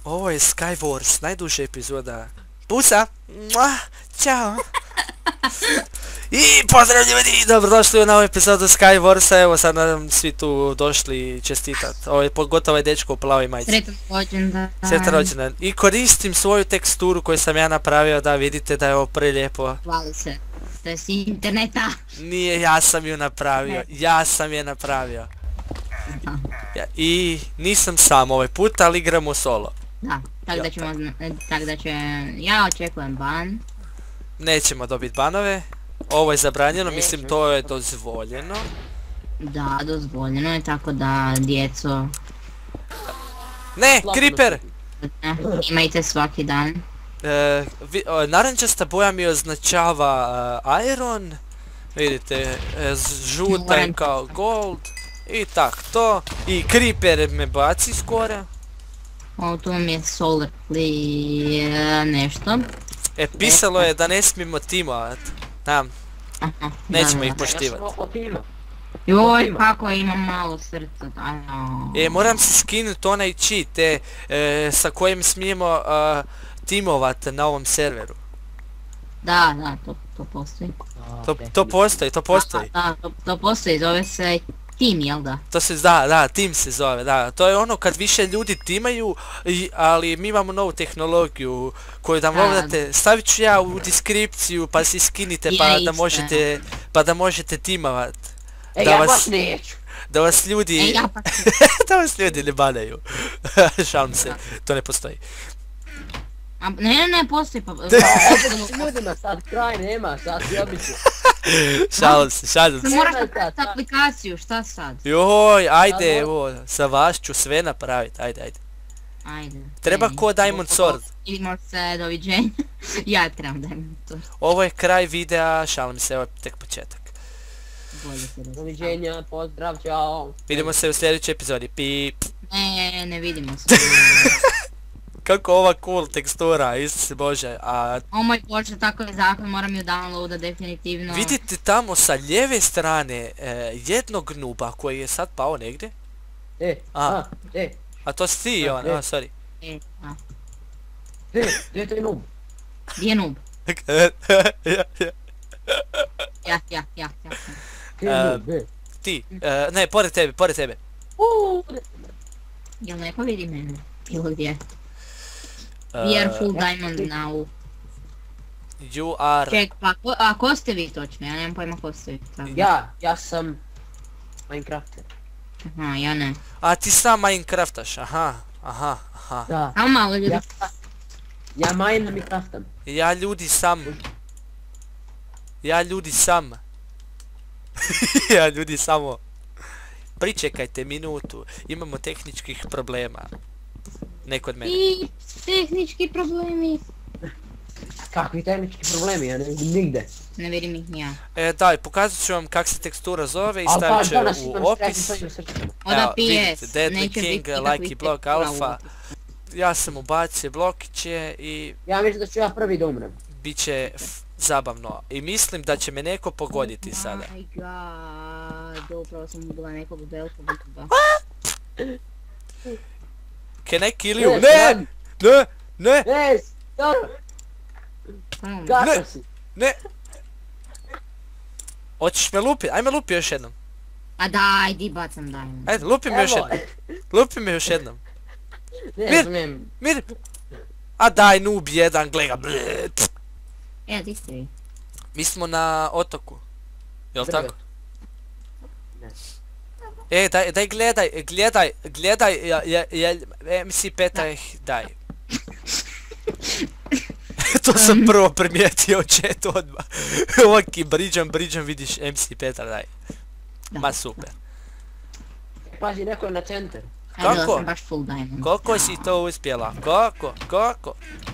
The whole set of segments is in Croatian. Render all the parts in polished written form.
Ovo je Skywars, najduža epizoda. Pusa! Mua, ćao! I pozdrav ljudi! Dobrodošli u novu epizodu Skywarsa. Evo sad nadam svi tu došli čestitat. Ovo je pogotovo ovaj dečko u plavoj majici. Sretan rođendan. Sretan rođendan. I koristim svoju teksturu koju sam ja napravio da vidite da je ovo prelijepo. Hvali se. To je s interneta. Nije, ja sam ju napravio. Ja sam je napravio. I nisam sam ovaj put, ali igramo solo. Da, tako da će, ja očekujem ban. Nećemo dobiti banove. Ovo je zabranjeno, mislim to je dozvoljeno. Da, dozvoljeno je, tako da djeco... Ne, creeper! Imajte svaki dan. Narančasta boja mi označava iron. Vidite, žuta je kao gold. I tak to. I creeper me baci skoro. Ovo tu mi je solar nešto. Pisalo je da ne smijemo timovat. Nećemo ih poštivati. Joj, kako imam malo srca. Moram se skinuti onaj cheat sa kojim smijemo timovat na ovom serveru. Da, to postoji. To postoji. Da, to postoji, zove se Team, jel da? To se, da, Team se zove, da. To je ono kad više ljudi timaju, ali mi imamo novu tehnologiju koju da mogate, stavit ću ja u deskripciju pa si skinite pa da možete timovat. Ja baš neću. Da vas ljudi... Da vas ljudi ne banaju. Šalim se, to ne postoji. Ne, postoji pa... Ljudima sad kraj nema, sad dobit ću. Šalim se. Moraš napraviti aplikaciju, šta sad? Joj, ajde, evo, sa vas ću sve napraviti, ajde. Treba ko Diamond Sword. Idemo se, doviđenja. Ja trebam Diamond Sword. Ovo je kraj videa, šalim se, evo je tek početak. Doviđenja, pozdrav, čao. Vidimo se u sljedećoj epizodi, pip. Ne vidimo se. Kako ova cool tekstura, Isuse Bože, O moj Bože, tako je zakon, moram ju downloada definitivno. Vidite tamo sa lijeve strane jednog nuba koji je sad pao negdje? A to si ti, on, sorry. Gdje je taj nub? Gdje je nub? Ja. Ti, ne, pored tebe. Jel neko vidi mene? Bilo gdje? We are full diamond now. You are... Ček, pa ko ste vi točno? Ja nemam pojma ko ste vi. Ja sam Minecrafter. Aha, ja ne. A ti sam Minecraftaš, aha. Da. Samo malo ljudi. Ja Minecraftam. Ja ljudi samo. Pričekajte minutu, imamo tehničkih problema. Ne kod mene. I tehnički problemi. Kakvi tehnički problemi, ja ne vidim nigde. Ne vidim ih ni ja. Daj, pokazat ću vam kak se tekstura zove i stavit ću u opis. Oda PS, Deadly King, Like Block Alpha. Ja sam ubacio blokiće i... Ja mislim da ću ja prvi da umrem. Biće zabavno. I mislim da će me neko pogoditi sada. Oh my god, upravo sam ubila nekog velikog YouTuba. Can I kill you? Ne! Kako si? Ne! Hoćeš me lupit? Ajme lupi još jednom. A daj, di bacam diamond. Ajde, lupi me još jednom. Mir! A daj, noob jedan, glega. Di ste vi? Mi smo na otoku. Jel tako? Daj gledaj, MC Petaj, daj. To sam prvo primijetio u chatu odmah. Ovaki, briđam, vidiš MC Petar, daj. Ma super. Pazi, neko je na center. Kako? Baš full diamond. Koliko si to uspjela? Kako?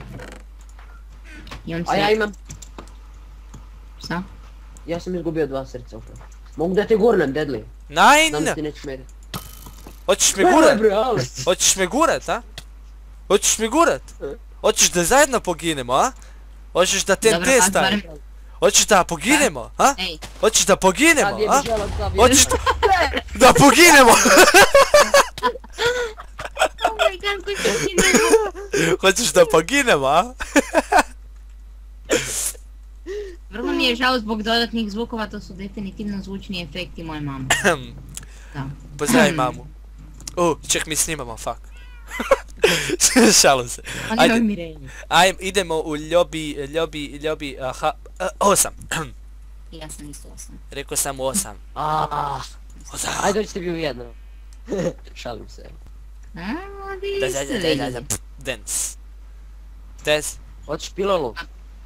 A ja imam... Šta? Ja sam izgubio 2 srca upravo. Mogu da te gurnem, Deadly. Nein! Znam da ti nećeš mediti. Hoćeš me gurat, a? Hoćeš da zajedno poginemo, a? Hoćeš da TNT stavim? Hoćeš da poginemo, a? Hoćeš da poginemo, a? Hoćeš da poginemo! Oh my god, koji si ti Hoćeš da poginem, a? Vrlo mi je žao zbog dodatnih zvukova, to su definitivno zvučni efekti moje mame. Da. Pozdravi mamu. Ček, mi snimamo, fuck. Šalim se. Ajde, idemo u ljobi, aha, 8. Ja sam isto 8. Rekao sam 8. Ajde, dođite bi u jedno. Šalim se. Dance. Dance. Hoćeš pilolu?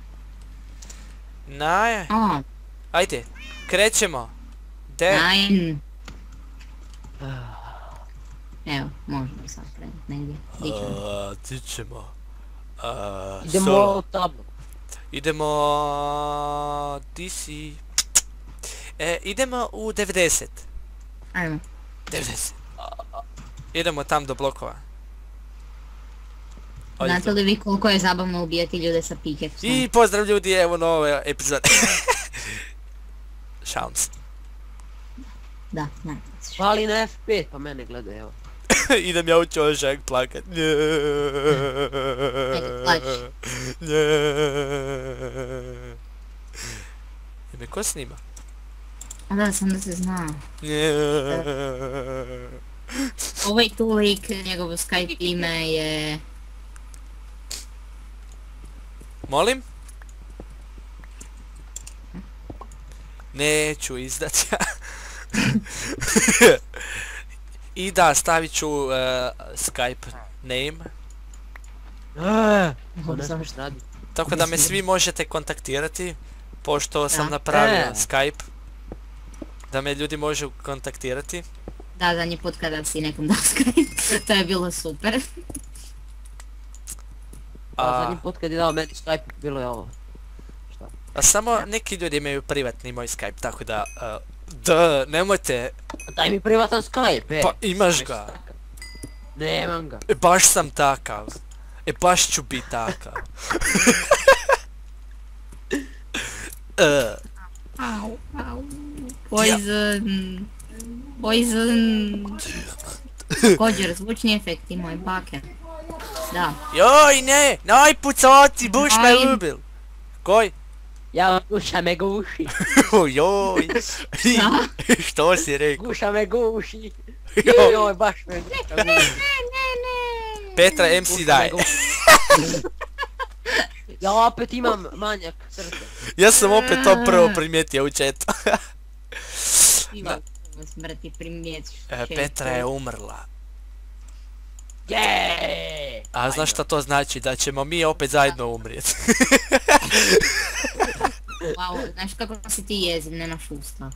Naje. Ajde, krećemo. Nein. Evo, možemo sad krenuti negdje. Di ćemo? Idemo tamo. Idemo... Di si? Idemo u 90. Ajmo. 90. Idemo tam do blokova. Znate li vi koliko je zabavno ubijati ljude sa pikeksom? I pozdrav ljudi, evo nove epizode. Šalim se. Da, znam. Pali na F5 pa mene gledaj, evo. Idem ja u čošak plakat. Ajde, plaći. Ime ko snima? A da, sam da se zna. Ovaj tu lik, njegovo Skype ime je... Molim? Neću izdat ja. I da, stavit ću Skype name. To ne smiješ radi. Tako da me svi možete kontaktirati, pošto sam napravio Skype. Da me ljudi može kontaktirati. Da, zadnji put kada si nekom dao Skype, to je bilo super. Zadnji put kad je dao meni Skype, bilo je ovo. A samo neki ljudi imaju privatni moj Skype, tako da... Da, nemojte... Daj mi privatan Skype, Pa imaš ga. Nemam ga. Baš sam takav. Baš ću bit takav. Au. Poison. Poison. Također, zvučni efekti moje bake. Da. Joj, ne! Najpucati, buš me ubil. Koj? Ja, guša me guši. Joj. Što si rekao? Guša me guši. Joj, baš me guša guši. Ne. Petra, MC daj. Ja opet imam manjak srca. Ja sam opet to prvo primijetio u chatu. Smrti primijetiš. Petra je umrla. Jeee! A znaš šta to znači? Da ćemo mi opet zajedno umrijeti. Wow, znaš kako si ti jeziv, nemaš usta.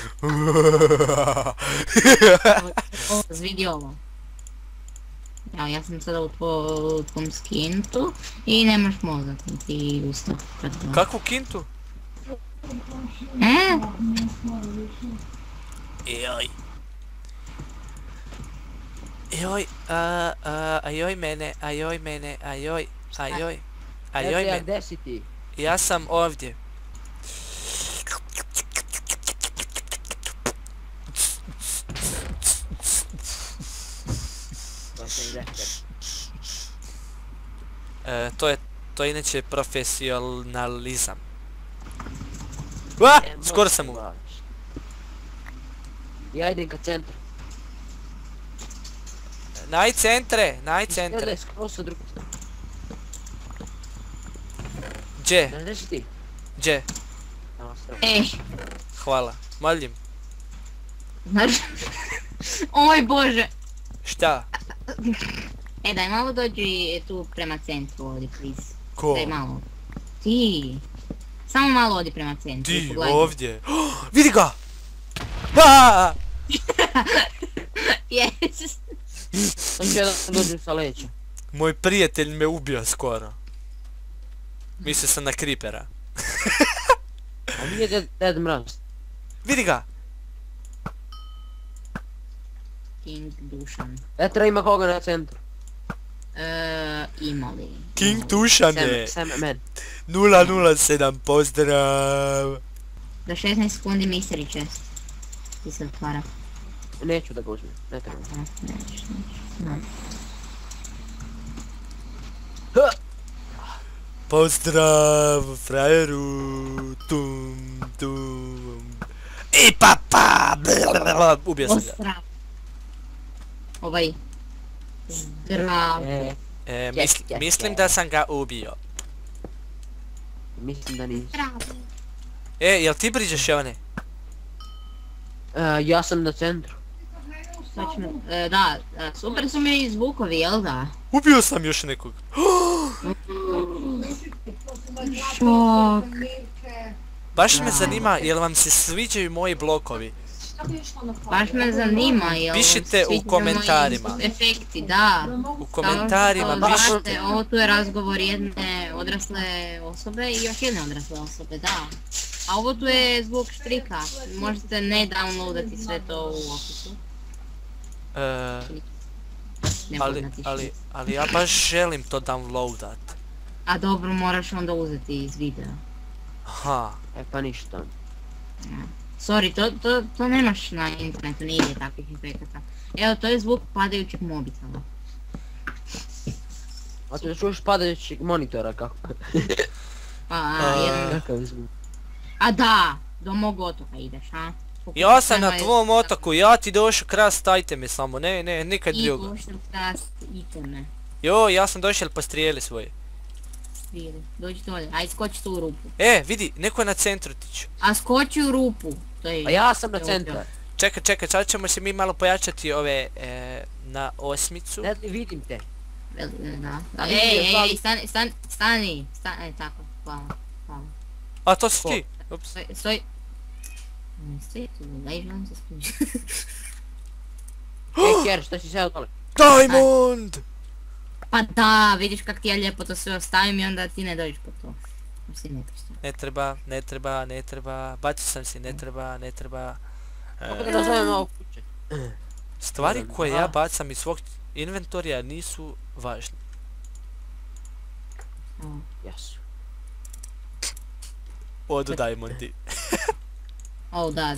Vidi ovo. Ja sam sada u tvom skintu i nemaš mozak, ti usta. Kakvu kintu? Joj. Ajoj mene. Gdje si ti? Ja sam ovdje. To je inače profesionalizam. Skoro sam umro. Ja idem ka centru. Naj centre. Gledaj, skroz sa drugu stranu. Gdje? Gdje si ti? Gdje? Hvala. Molim. Znaš? Oj bože. Šta? Daj malo dođi tu prema centru ovdje, please. Ko? Daj malo. Ti. Samo malo odi prema centru. Ti, ovdje. Vidi ga! Aaaa! Yes. On će da dođem sa leća. Moj prijatelj me ubio skoro. Mislio sam na Creepera. A nije Dead Mraz. Vidi ga! King Dušan. Petra ima koga na centru. Imali. King Dušane! Sam men. 007, pozdrav! Za 16 sekundi mystery chest. Ti se otvara. Neću da ga uzmem, ne treba. Neću. Pozdrav, frajeru, tum, tum. I papa, blablabla, ubio sam ga. Pozdrav. Ovaj... Zdrav. Mislim da sam ga ubio. Mislim da nisi. Jel ti briđeš one? Ja sam na centru. Da, super su mi zvukovi, jel da? Ubio sam još nekog. Šok. Baš me zanima, jel vam se sviđaju moji blokovi? Baš me zanima, jel... Pišite u komentarima. Efekti, da. U komentarima pišite. Ovo tu je razgovor jedne odrasle osobe i još jedne odrasle osobe, da. A ovo tu je zvuk štrika. Možete ne downloadati sve to u opisu. Ali ja baš želim to downloadat. A dobro, moraš onda uzeti iz videa. Aha. Pa ništa. Sorry, to nemaš na internetu, nije takvih efekata. Evo, to je zvuk padajućeg mobitela. A ti čuješ padajućeg monitora kako? Kakav je zvuk? A da, do mog otoka ideš, a? Ja sam na tvom otoku, ja ti došao krast iteme samo, ne, nikad drugo. I došao krast iteme. Jo, ja sam došao pa strijeli svoje. Dođi dolje, aj skoči tu u rupu. Vidi, neko je na centru tiću. A skoči u rupu. A ja sam na centru. Čekaj, sad ćemo se mi malo pojačati ove na osmicu. Ne vidim te. Da. Ej, stani, tako, hvala. A to si ti? Ups. Stoj. Stoj tu, daj želim se skući. Ej, Kjer, što si sve dole? Diamond! Pa da, vidiš kak ti ja lijepo to sve ostavim i onda ti ne dođeš po to. Ne treba, bacio sam si, ne treba. Kako da nazovem ovo kuće? Stvari koje ja bacam iz svog inventorija nisu važne. Jesu. Odu Diamondi. O, da.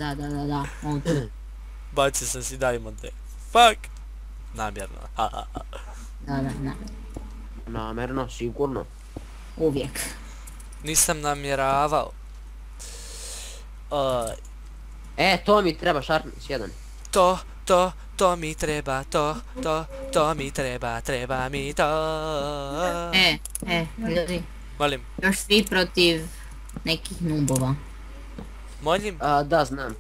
Bacio sam si Diamonde. Fuck! Namjerno. Da. Namjerno, sigurno. Uvijek. Nisam namjeravao. To mi treba Sharpness 1. To mi treba, to mi treba mi to. Ljudi. Molim. Još svi protiv nekih nubova. Molim? Da, znam.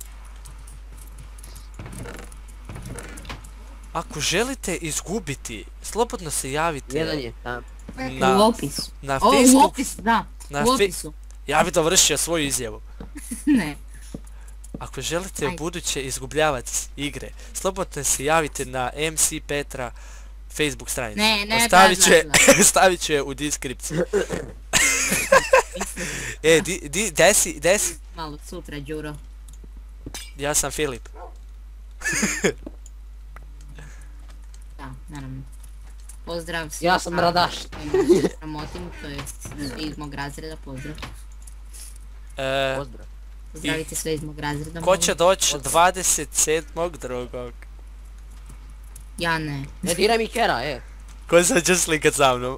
Ako želite izgubiti, slobodno se javite. Jedan je tam. U opisu. Na Facebook. U opisu, da. U opisu. Ja bi dovršio svoju izjavu. Ne. Ako želite u buduće izgubljavati igre, slobodno se javite na MC Petra Facebook stranicu. Ne, stavit ću je u deskripciju. Desi? Malo sutra, Đuro. Ja sam Filip. Da, naravno. Pozdrav svi. Ja sam Radaš. Sramotim, to je iz mog razreda, pozdrav. Pozdrav. Pozdravite sve iz mog razreda. Ko će doći 27.2. Ja ne. Ne diraj mi Kera, Ko sad će slikat sa mnom?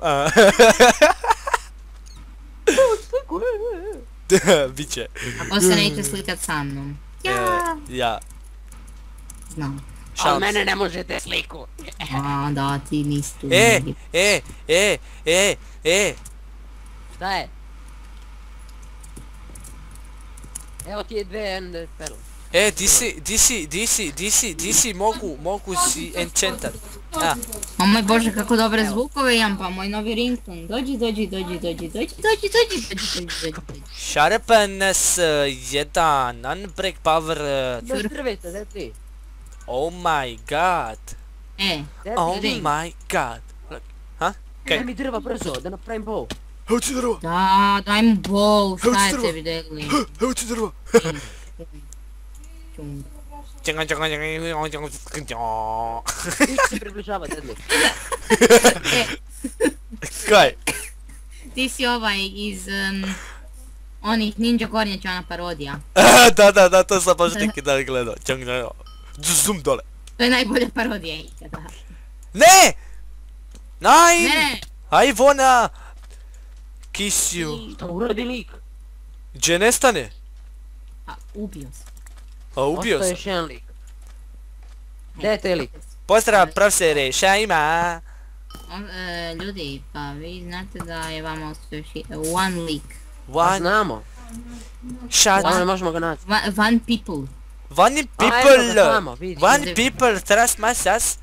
Biće. A ko se neće slikat sa mnom? Ja. Znam. Ali mene ne možete sliku. A, da, ti nisi tu. Šta je? Evo ti je dve ender perle. di si, mogu si enchantat. O moj bože, kako dobre zvukove imam, pa moj novi ringtone. Dođi. Sharpness 1, unbreak power... Drvete, da ti. Oh my god. Oh my god. Ha? Daj mi drva brzo, da napravim bow. Evo ti drva. Da, daj mi bow, šta je tebi degli? Evo ti drva. Ti se približava, Deadly. Kaj? Ti si ovaj iz... onih Ninja Kornjačana parodija. Da, to sam baš neki dan gledao. Zoom dole. To je najbolja parodija ikada. Ne! Nein! Ne! I wanna... Kiss you. Šta uradi lik? Gdje nestane? A, ubio sam. A ubio Ostaje sam. još jedan lik. Gdje je taj lik? Pozdrav profesore, šta ima? Ljudi, pa vi znate da je vama ostao još one lik. Pa One znamo. shot. Samo ne možemo ga naći. One people. One evo people. ga tamo, vidi. One people trust my sus.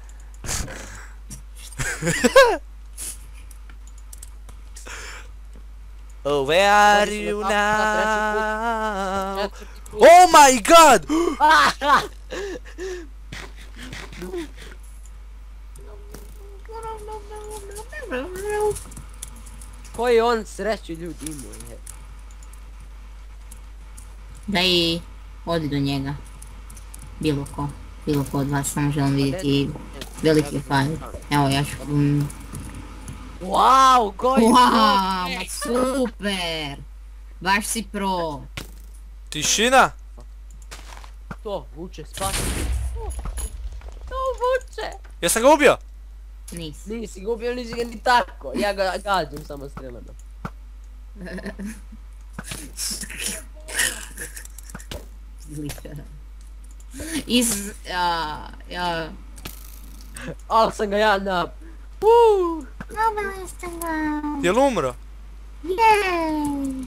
Oh, where are you now? Oh my god! Koji on sreću ljudi imaju? Da i odi do njega. Bilo ko od vas, samo želim vidjeti veliki file. Evo ja ću... Wow, koji Wow, ma super! Baš si pro. Tišina? To, vuče, spasi. To vuče. Jesam ga ubio? Nisi. Nisi ga ubio, nisi ga ni tako. Ja ga gađam samo strelano. Ali sam ga ja na... Dobili ste ga. Jel umro? Jej.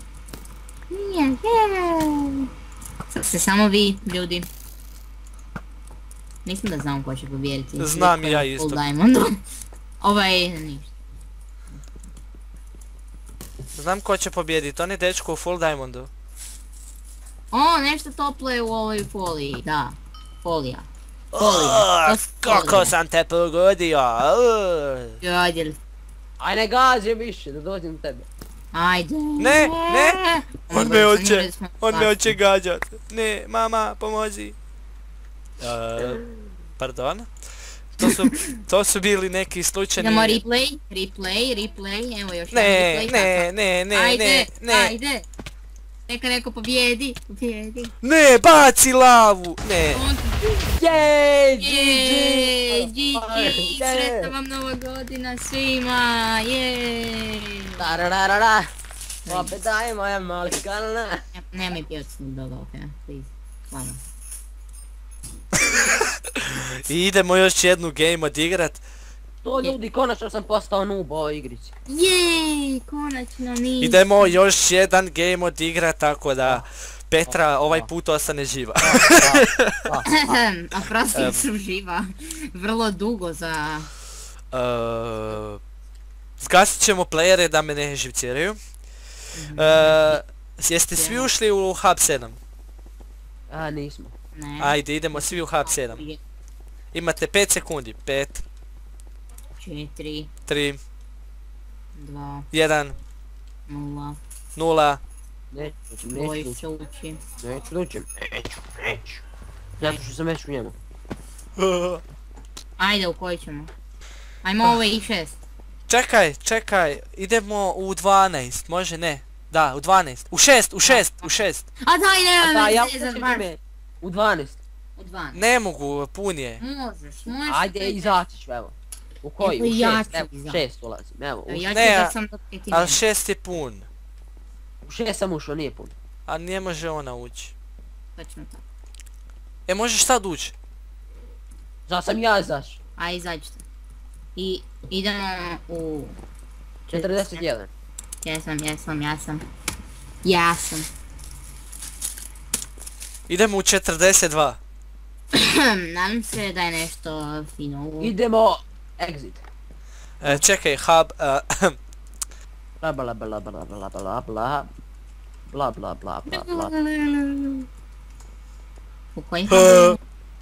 Jej. Sad ste samo vi, ljudi. Mislim da znam ko će pobijediti. Znam i ja isto. Full Diamondu. Ovaj, ništa. Znam ko će pobijediti, on je dečko u Full Diamondu. O, nešto toplo je u ovoj foliji, da. Folija. Kako sam te pogodio. Ajde. Aj ne gađe više, da dođem do tebe. Ajde. Ne, ne. On me hoće, Sanirali smo on me stvar. hoće gađat. Ne, mama, pomozi. Pardon? To su bili neki slučajni... Idemo replay, evo još Ne, jedan replay. ne. Ajde. Neka neko pobjedi. Ne, baci lavu. Ne. Jej, Jej, GG! GG, sretna vam nova godina svima, jej. Tarararara. Opet daje moja malkana. Nemoj pjevati Snoop Dogga, okej, please. Hvala. I idemo još jednu game odigrat. To ljudi, konačno sam postao noob u ovoj igrici. Jej, konačno nisam. Idemo još jedan game odigrat, tako da Petra ovaj put ostane živa. A prosim sam živa. Vrlo dugo za... Zgasit ćemo playere da me ne živciraju. Jeste svi ušli u Hub 7? A, nismo. Ne. Ajde, idemo svi u Hub 7. Imate 5 sekundi. 5, 4, 3, 2, 1, 0. 0. Neću ući. Dvojica uči. Neću. Zato što sam već u njemu. Ajde, u koji ćemo? Ajmo ovo i 6. Čekaj, idemo u 12, može ne? Da, u 12. U 6. A daj, A da, ja ne, učiš ime. U 12. U 12. Ne mogu, pun je. Možeš. Ajde, izaći ću, evo. U koji? U Evo, ja 6, ću evo, u izaći. 6 ulazim, evo. Ja ću Ne, da sam do 5 Ali 6 je pun. U 6 sam ušao, nije pun. A ne može ona ući. Točno tako. Možeš sad ući? Zato sam ja izaći. A izađite. I idemo u... 41. Jesam. Idemo u 42. Nadam se da je nešto fino u... Idemo exit. Čekaj, Hub... Bla bla bla bla bla bla bla. Bla bla bla bla bla. U koji hub?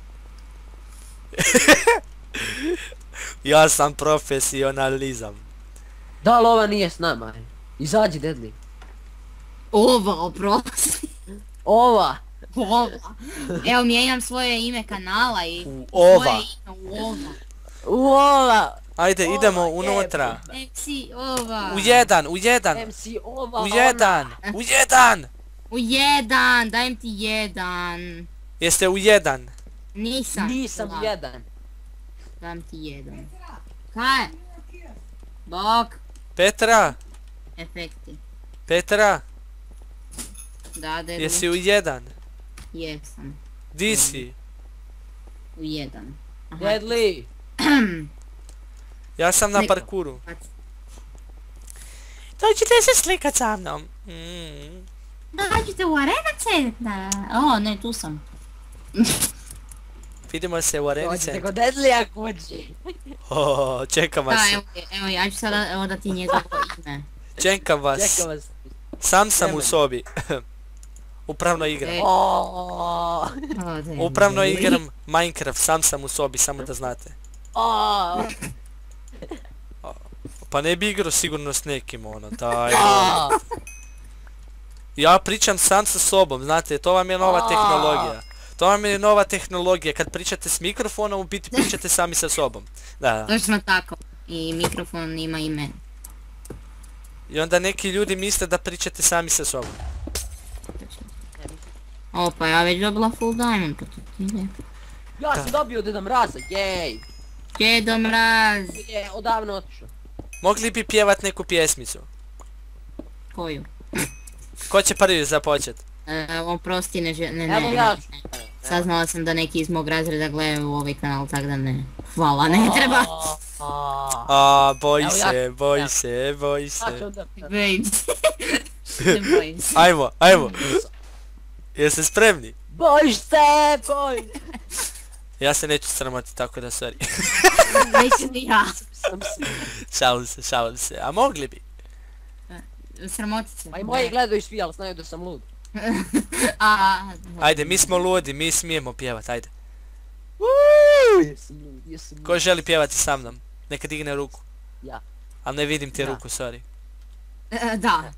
Ja sam profesionalizam. Da li ova nije s nama? Izađi, Deadly. Ova, oprosti. Ova! Ova. Evo, mijenjam svoje ime kanala i... Ova. Svoje ime u ova. Ova! Ajde, idemo Ova, unutra. MC ova. U jedan. MC ova! U jedan. U jedan, dajem ti jedan. Jeste u jedan. Nisam. Nisam Da, jedan. Dajem ti jedan. Kaj? Bok. Petra, Efekti. Petra, Da, Deadly. jesi u 1? Jesam. Di si? U 1. Aha. Deadly! Ja sam na Neko. parkuru. Dođite se slikat sa mnom. Dođite u arena centra. O, ne, tu sam. Vidimo se u areni Dođite centru. kod Deadlya kući. Čekam vas. Da, evo, ja ću sada odati njegovo ime. Čekam vas. Čekam vas. Sam sam u Nemoj. sobi. Upravno igram. Ej. Oooo. Upravno igram Minecraft, sam sam u sobi, samo da znate. Oooo. Pa ne bi igrao sigurno s nekim, ono, daj. Ja pričam sam sa sobom, znate, to vam je nova tehnologija. To vam je nova tehnologija, kad pričate s mikrofonom, u biti pričate sami sa sobom. Da. Točno tako. I mikrofon ima ime. I onda neki ljudi misle da pričate sami sa sobom. O, pa ja već dobila full diamond, pa to ti ide. Ja sam dobio Deda Mraza, jej! Djedo Mraz. Je odavno otišao. Mogli bi pjevat neku pjesmicu. Koju? Ko će prvi započet? Oprosti, ne, Evo ja ću. Saznala sam da neki iz mog razreda gledaju ovaj kanal, tako da ne. Hvala, ne treba. A, boj Evo se, ja- boj ja. se, boj Ja ću se. onda... Već. Ne bojim se. Ajmo. Jeste spremni? Boj se, boj! Ja se neću sramoti, tako da sorry. Već ni ja. Šalim se. A mogli bi? Sramotit se. Pa i moji gledaju svi, ali znaju da sam lud. Ajde, mi smo ludi, mi smijemo pjevat, ajde. Jesam lud. Ko želi pjevati sa mnom? Neka digne ruku. Ja. Ali ne vidim ti Da. ruku, sorry. Da.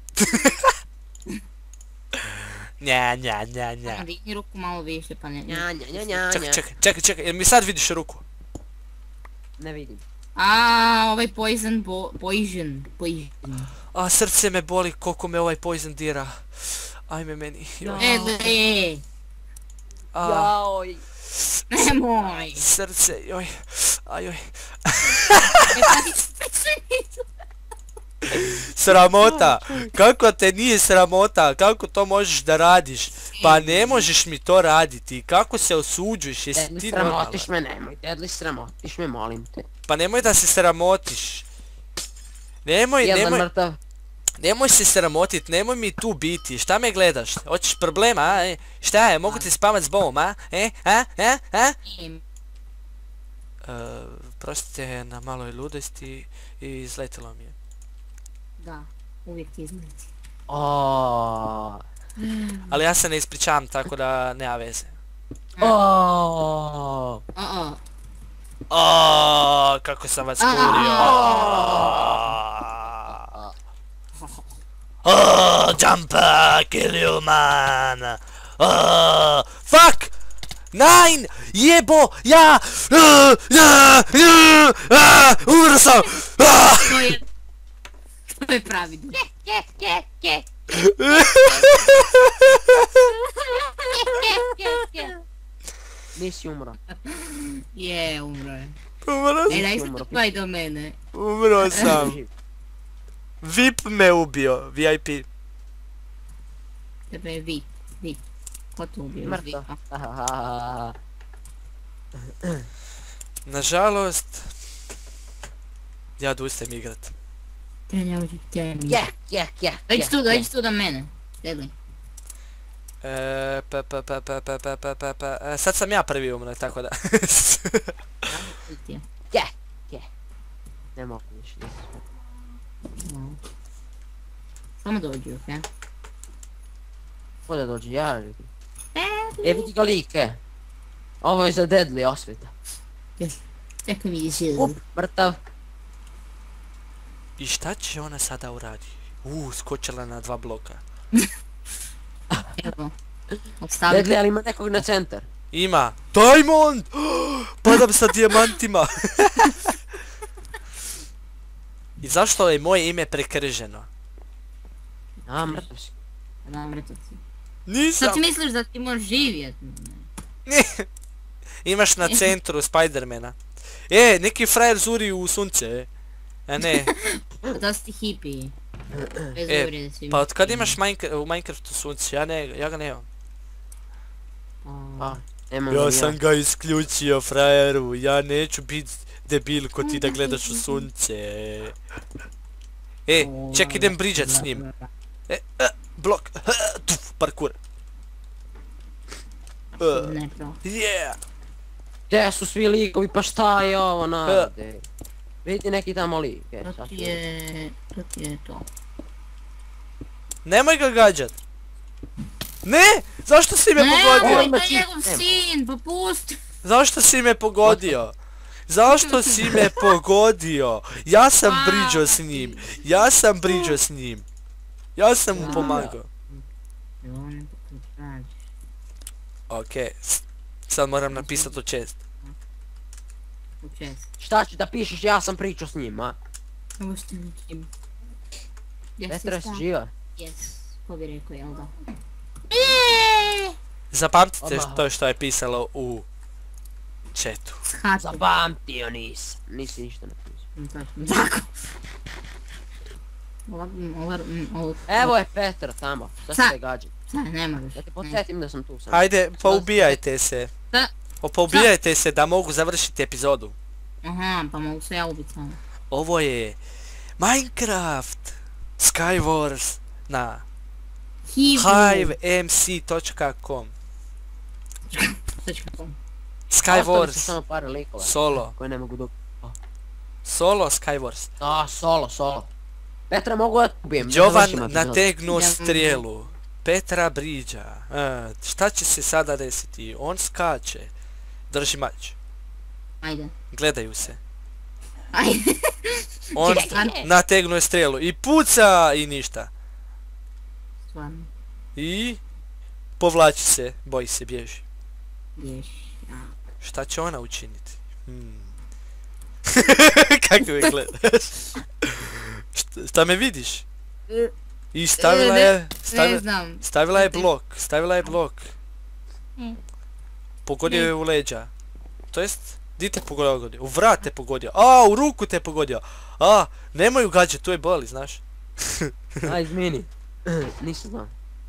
Nja. Digni ruku malo više pa ne. Nja, nja, nja, nja, nja. Čekaj, jer mi sad vidiš ruku? Ne vidim. Ovaj poison. A, srce me boli koliko me ovaj poison dira. Ajme meni. Joj. A, Jaoj. Nemoj. srce, joj. Ajoj. Sramota! Kako te nije sramota? Kako to možeš da radiš? Pa ne možeš mi to raditi. Kako se osuđuješ? Jesi Deadly, ti normalan? sramotiš me, nemoj. Deadly, sramotiš me, molim te. Pa nemoj da se sramotiš. Nemoj mrtav. Nemoj se sramotit, nemoj mi tu biti. Šta me gledaš? Hoćeš problema, a? Šta je? Mogu ti spavat s bomom, a? Prostite na maloj ludosti i izletilo mi je. Da, uvijek ti izmeti. Oooo. Ali ja se ne ispričavam, tako da nema veze. Oooo. Oooo, kako sam vas kurio. Jumper, kill you man. Fuck! Nine! Jebo! Ja! Umro sam! To je pravi duh. Nisi umro. Je, umro je. Umro sam. Daj se tupaj do mene. Umro sam. VIP me ubio, VIP. Tebe je VIP. Ko tu ubio? Mrtav. Nažalost, ja odustajem igrat. Dođi tu do mene. Deadly. Sad sam ja prvi umro, tako da. Ne mogu više. Samo dođi, okej? Ko da dođe, ja vidim. Vidi ga like. Ovo je za Deadly osveta. Čekaj mi želi. Mrtav. I šta će ona sada uradi? Skočila na 2 bloka. Evo. Odstavi. Deadly, ali ima nekog na centar. Ima. Diamond! Padam sa dijamantima. I zašto je moje ime prekrženo? A, mrtav si. Da, mrtav si. Nisam. Što ti misliš da ti možeš živjet? Imaš na centru Spidermana. Neki frajer zuri u sunce. A ne. To si ti hippie. Bez E, uvrede svima. Pa od kad imaš u Minecraftu sunce? Ja ga nemam. Pa, nemam ga Ja ni sam ga isključio, frajeru. Ja neću biti debil ko ti da gledaš u sunce. E, ček, idem briđat s njim. Blok. Tuf, parkour. Ne to. Yeah. Gdje su svi likovi, pa šta je ovo nade? Vidi neki tamo lik. To ti je to. Nemoj ga gađat. Ne! Zašto si me pogodio? Ne, to je njegov sin, pa pusti. Zašto si me pogodio? Zašto si me pogodio? Ja sam briđo s njim. Ja sam briđo s njim. Ja sam mu pomagao. Okej. Sad moram napisati u čest. U čest. Šta ću da pišeš, ja sam pričao s njim, a? Ovo ste nekim. Petra, si živa? Jes, ko bi rekao, jel da? Zapamtite to što je pisalo u chatu. Shatu. Zapamtio nisam. Nisi ništa napisao. Tako. Evo je Petar tamo. Šta se gađa? Ne možeš. Da te podsjetim da sam tu sam. Ajde, poubijajte se. Da. Poubijajte se da mogu završiti epizodu. Aha, pa mogu se ja ubiti samo. Ovo je Minecraft Skywars na hivemc.com. Ostali su Skywars samo par likova. solo. Koje ne mogu dobiti. Solo Skywars. Da, solo. Petra, mogu da ubijem. Jovan nategnuo strijelu. Petra briđa. Šta će se sada desiti? On skače. Drži mač. Ajde. Gledaju se. Ajde. On nategnuo strijelu i puca i ništa. Stvarno. I povlači se, boji se, bježi. Bježi. Šta će ona učiniti? Kako me gledaš? Šta me vidiš? I stavila je... Ne znam. Stavila je blok. Pogodio je u leđa. To jest, di te pogodio? U vrat te pogodio. A, u ruku te pogodio. A, nemoj ugađat, tu je boli, znaš. A, izmini. Nisam znao.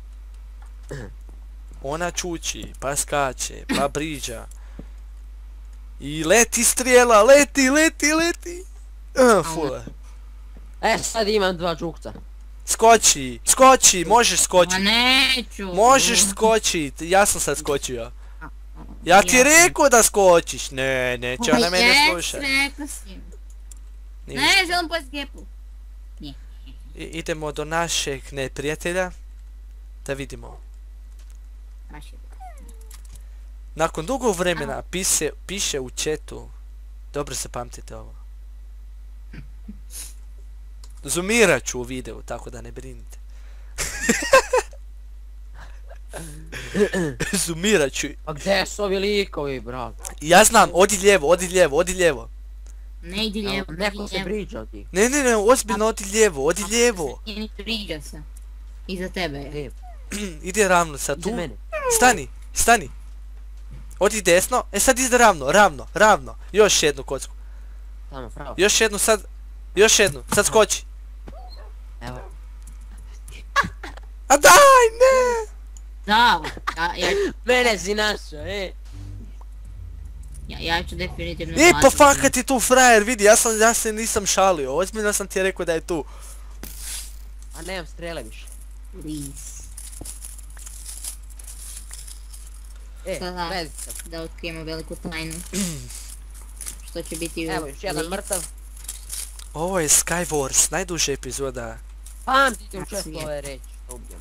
Ona čuči, pa skače, pa briđa. I leti strijela, leti. Fula. Sad imam 2 džukca. Skoči, možeš skočit. Ma neću. Možeš skočit, ja sam sad skočio. Ja ti rekao da skočiš. Ne, neće ona mene slušat. Rekao si. Ne, želim pojesti gepu. Idemo do našeg neprijatelja. Da vidimo. Nakon dugog vremena piše u chatu. Dobro zapamtite ovo. Zoomirat ću u videu, tako da ne brinite. Zoomirat ću. A gdje su ovi likovi, bravo? Ja znam, odi lijevo. Ne idi lijevo. Neko se briđa od njih. Ne, ozbiljno odi lijevo. I briđa se. Iza tebe je. Ide ravno sad tu. Iza mene. Stani. Odi desno, sad ide ravno. Još jednu kocku. Tamo, pravo. Još jednu, sad skoči. Evo. A daj, ne! Da, Mene si našao, ja ću definitivno... Pa fakat je tu frajer, vidi, ja se nisam šalio, ozbiljno sam ti rekao da je tu. A nemam strele više. Please. Vedi se. Da otkrijemo veliku tajnu. Što će biti... Evo, još jedan mrtav. Ovo je Skywars, najduža epizoda. Pamtite u često ove reći, što ubijem.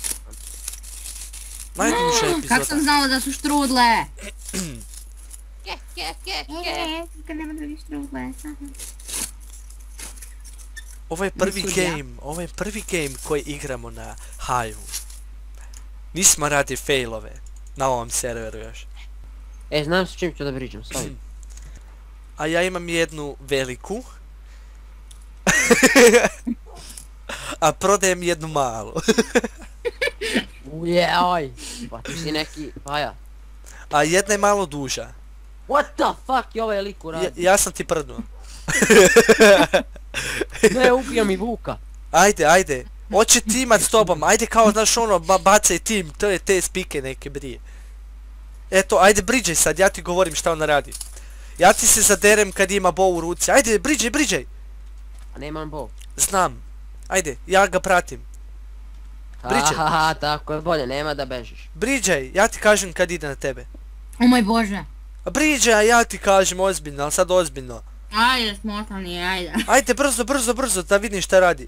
Najduža epizoda. Kako sam znao da su štrudle? Ke. Nema drugi štrudle. Ovo je prvi game koji igramo na Hive. Nismo radi failove na ovom serveru još. Znam s čim ću da briđam, stavi. A ja imam jednu veliku. A prodajem jednu malu. Ujej, pa ti si neki paja. A jedna je malo duža. What the fuck je ovaj lik uradi? Ja sam ti prdnuo. Ne, ubio mi Vuka. Ajde. Hoće timat s tobom, ajde kao znaš ono, bacaj tim, to je te spike neke brije. Eto, ajde Bridžaj sad, ja ti govorim šta ona radi. Ja ti se zaderem kad ima bow u ruci, ajde Bridžaj. A nemam bow. Znam, ajde, ja ga pratim. Bridžaj. Aha, tako je bolje, nema da bežiš. Bridžaj, ja ti kažem kad ide na tebe. O moj Bože. Bridžaj, ja ti kažem ozbiljno, ali sad ozbiljno. Ajde, smotani, ajde. Ajde, brzo, da vidim šta radi.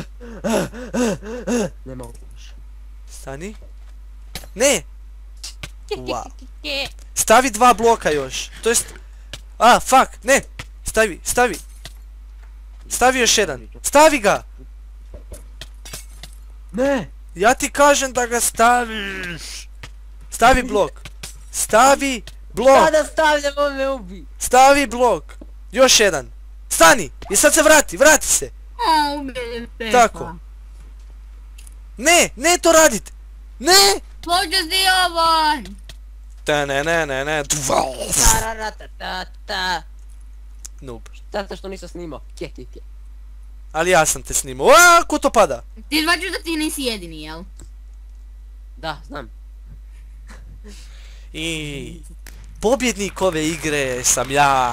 Ne mogu više. Stani. Ne! Wow. Stavi 2 bloka još. To jest... fuck, ne! Stavi. Stavi još jedan. Stavi ga! Ne! Ja ti kažem da ga staviš. Stavi blok. Stavi blok. Sada stavljam, on me ubi. Stavi blok. Još jedan. Stani! I sad se vrati se. O, ubije Pepa. Tako. Ne to radit! Ne! Pođe si ovaj! Ne. Tararatata. Noob. Zato što nisam snimao. Kje. Ali ja sam te snimao. Ko to pada? Ti zvačeš da ti nisi jedini, jel? Da, znam. I pobjednik ove igre sam ja.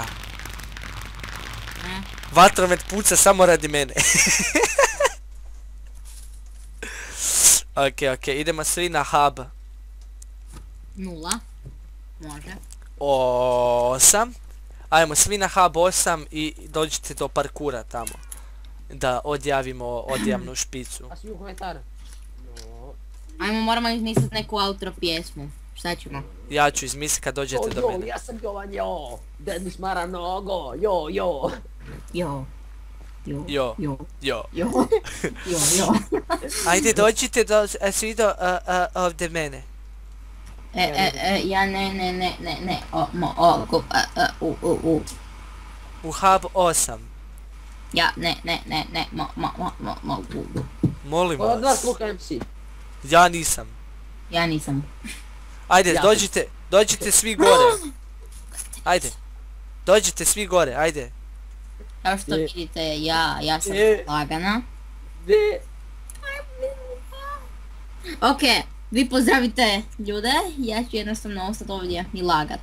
Vatromet puca samo radi mene. Ok, idemo svi na hub. 0. Može. 8. Ajmo svi na hub 8 i dođite do parkura tamo. Da odjavimo odjavnu špicu. A svi u komentare. Ajmo, moramo izmisliti neku outro pjesmu. Šta ćemo? Ja ću izmisliti kad dođete do mene. Ja sam Jovan, Denis Mara Nogo, jo. Ajde dođite svi do ovdje mene. Ja ne. U hub 8. Ja ne. Molim Od vas vas. Luka MC. Ja nisam. Ja nisam. Ajde, Ja dođite svi gore. Ajde. Dođite svi gore, ajde. Kao što vidite, ja sam lagana. Ok, vi pozdravite ljude, ja ću jednostavno ostati ovdje i lagat.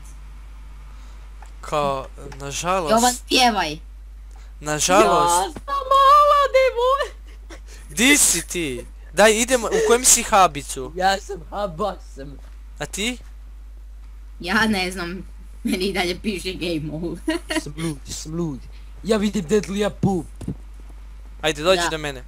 Kao, nažalost... Jovan, pjevaj! Nažalost... Ja sam mala devoj. Di si ti? Daj, idemo, u kojem si habicu? Ja sam habasam. A ti? Ja ne znam, meni i dalje piše game mode. Sam lud. Ja vidim Deadly poop. Ajde, dođi do mene.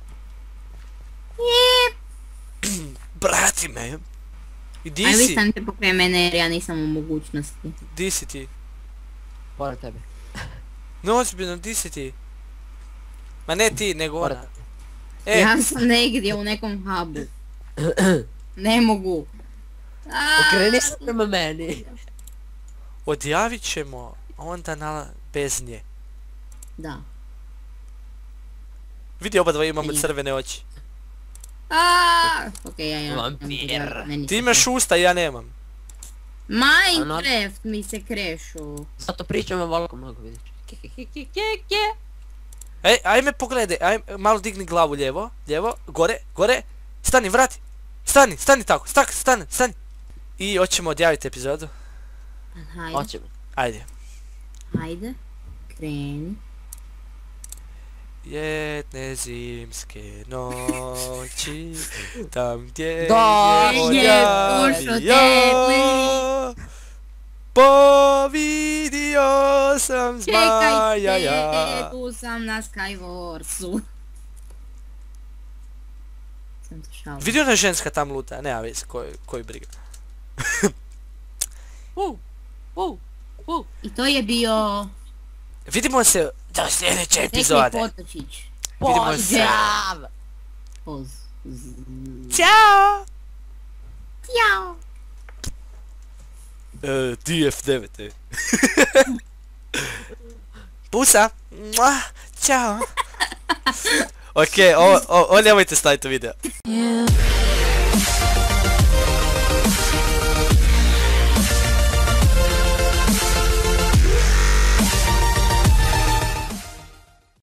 Brati me. I di Aj, vi si? stanite pokraj mene jer ja nisam u mogućnosti. Di si ti? Pored tebe. No, ozbiljno, di si ti? Ma ne ti, nego Pored ona. tebe. Ja sam negdje u nekom hubu. Ne mogu. Okreni se prema meni. Odjavit ćemo onda bez nje. Da. Vidi, oba dva imamo crvene oči. Ok, ja. Vampir. Ti imaš usta, ja nemam. Minecraft mi se krešu. Zato pričamo volko mnogo vidiš. Ej, ajme pogledaj, malo digni glavu lijevo, gore, stani, vrati, stani tako, stani. I hoćemo odjaviti epizodu. Hoćemo. Ajde. Ajde, kreni. Jedne zimske noći, tam gdje je odjavio, povidio sam zmaja ja. Čekajte, tu sam na Skywarsu. Sam to šalila. Vidio ona ženska tam luta, nema veze, koji briga. I to je bio... Vidimo se do sljedeće epizode. Neki Potočić. Vidimo se. Poz. Ćao! Ćao! DF9. Pusa! Ćao! Ok, ovo nemojte staviti u video.